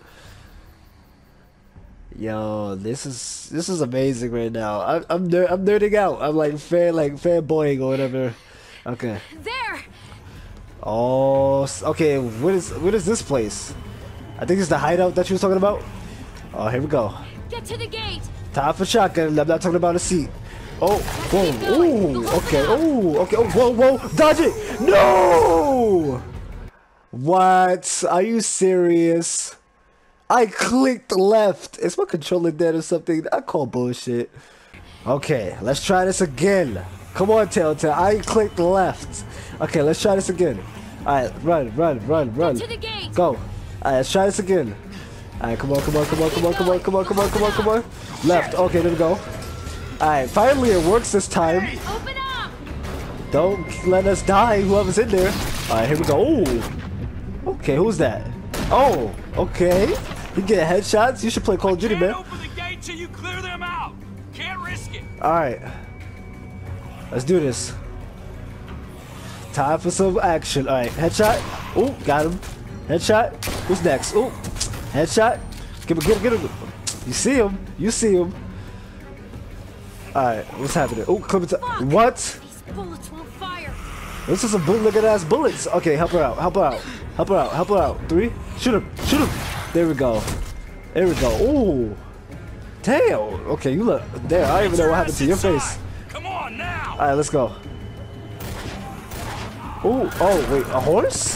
Yo, this is this is amazing right now. I, I'm ner I'm nerding out. I'm like fan like fanboying or whatever. Okay. There! Oh, s- okay. What is what is this place? I think it's the hideout that you was talking about. Oh, here we go. Get to the gate! Time for shotgun. I'm not talking about a seat. Oh, whoa, ooh, okay, oh, okay, oh, whoa, whoa, dodge it! No! What? Are you serious? I clicked left. Is my controller dead or something? I call bullshit. Okay, let's try this again. Come on, Telltale. I clicked left. Okay, let's try this again. Alright, run, run, run, run. Get to the gate. Go. Alright, let's try this again. Alright, come on, come on, come on, come on, come on, come on, come on, come on, come on. Left. Okay, there we go. Alright, finally it works this time. Open up. Don't let us die, whoever's in there. Alright, here we go. Ooh. Okay, who's that? Oh, okay. You get headshots? You should play Call of Duty, man. Open the gate till you clear them out. Can't risk it. Alright. Let's do this. Time for some action. Alright, headshot. Ooh, got him. Headshot. Who's next? Ooh, headshot. Get him, get him, get him. You see him. You see him. Alright, what's happening? Ooh, clip it. What? These bullets won't fire. This is some bootlegged ass bullets. Okay, help her out. Help her out. Help her out. Help her out. Three. Shoot him. Shoot him. There we go. There we go. Ooh. Damn. Okay, you look. There. I don't even know what happened to your face. Come on now. Alright, let's go. Ooh. Oh, wait. A horse?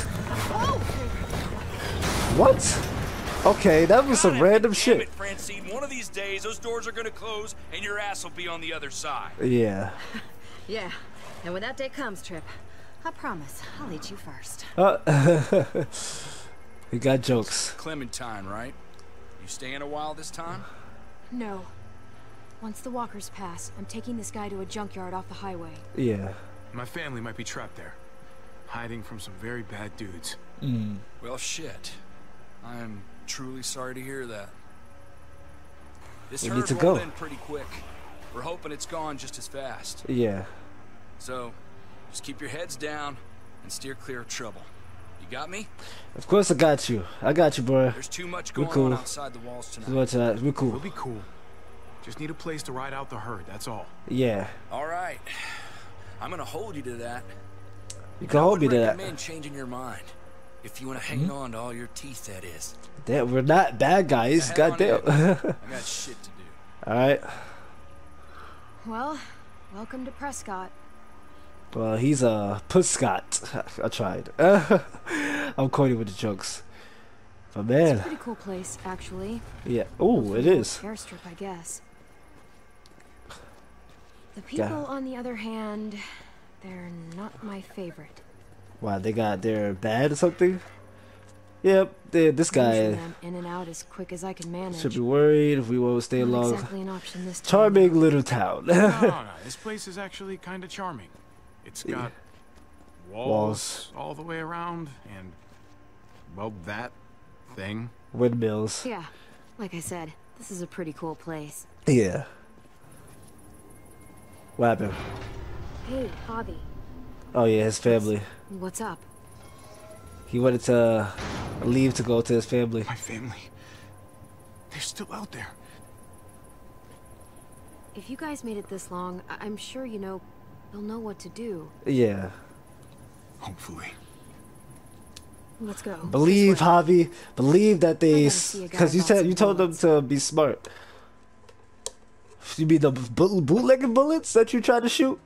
What? Okay, that was some random shit. Damn it, Francine. One of these days, those doors are gonna close, and your ass will be on the other side. Yeah. Yeah. And when that day comes, Trip, I promise I'll eat you first. Uh, we got jokes. Clementine, right? You staying a while this time? No. Once the walkers pass, I'm taking this guy to a junkyard off the highway. Yeah. My family might be trapped there, hiding from some very bad dudes. Mm. Well, shit. I am truly sorry to hear that. This We herd need to rolled go. in pretty quick. We're hoping it's gone just as fast. Yeah. So, just keep your heads down and steer clear of trouble. You got me? Of course I got you. I got you, bro. There's too much We're going cool. on outside the walls tonight. Too much of that. We're cool. We'll be cool. Just need a place to ride out the herd, that's all. Yeah. All right. I'm gonna hold you to that. You can hold me to that. I would recommend changing your mind. If you want to hang Mm-hmm. on to all your teeth, that is. Damn, we're not bad guys. Hang on Goddamn. in. I got shit to do. Alright. Well, welcome to Prescott. Well, he's a uh, Puscott. I tried. I'm corny with the jokes. But It's man. a pretty cool place, actually. Yeah. Oh, it is. Airstrip, I guess. The people, Yeah. on the other hand, they're not my favorite. Wow, they got they're bad or something? Yep, they, this Moving guy them in and out as quick as I can manage. should be worried if we won't stay Not long. exactly an option this time. Charming little town. no, no, no. This place is actually kind of charming. It's got walls, Walls. all the way around, and, well, that thing. Windmills. Yeah, like I said, this is a pretty cool place. Yeah. What happened? Hey, Javi, Oh yeah, his family. what's up? He wanted to leave to go to his family. My family. They're still out there. If you guys made it this long, I I'm sure you know, you'll know what to do. Yeah. Hopefully. Let's go. Believe, Javi. Believe that they, gotta see a guy because you about said some you told them to be smart. You mean the boot, bootlegging bullets that you tried to shoot?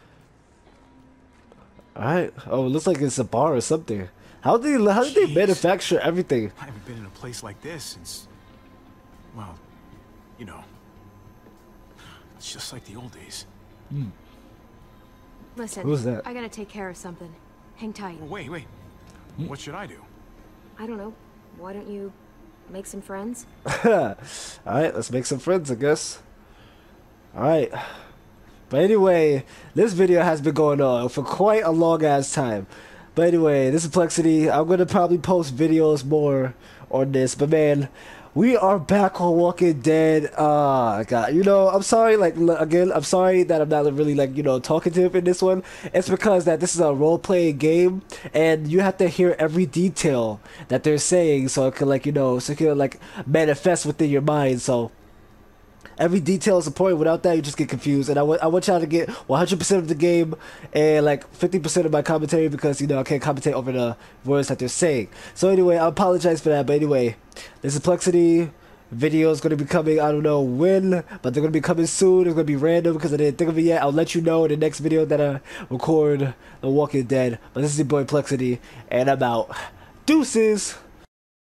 All right. Oh, it looks like it's a bar or something. How did they, how did they manufacture everything? I haven't been in a place like this since, well, you know, it's just like the old days. Hmm. Listen, Who's that? I gotta take care of something. Hang tight. Well, wait, wait. What should I do? I don't know. Why don't you make some friends? All right, let's make some friends, I guess. All right. But anyway, this video has been going on for quite a long ass time. But anyway, this is Plexity. I'm gonna probably post videos more on this. But man, we are back on Walking Dead. Uh God, you know, I'm sorry. Like again, I'm sorry that I'm not really like you know talking to him in this one. It's because that this is a role playing game, and you have to hear every detail that they're saying, so it can like you know, so it can like manifest within your mind. So. Every detail is important. Without that, you just get confused. And I want I want y'all to get one hundred percent of the game and like fifty percent of my commentary because, you know, I can't commentate over the words that they're saying. So anyway, I apologize for that. But anyway, this is Plexity. Video is going to be coming, I don't know when, but they're going to be coming soon. It's going to be random because I didn't think of it yet. I'll let you know in the next video that I record The Walking Dead. But this is your boy Plexity, and I'm out. Deuces!